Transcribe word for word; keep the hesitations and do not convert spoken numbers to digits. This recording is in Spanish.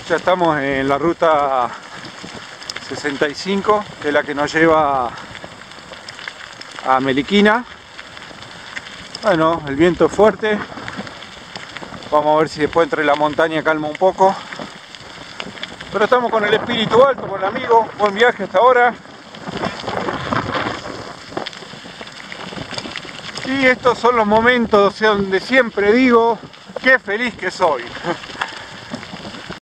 Ya estamos en la ruta sesenta y cinco, que es la que nos lleva a Meliquina. Bueno, el viento es fuerte. Vamos a ver si después entre la montaña calma un poco. Pero estamos con el espíritu alto, con el amigo. Buen viaje hasta ahora. Y estos son los momentos donde siempre digo qué feliz que soy.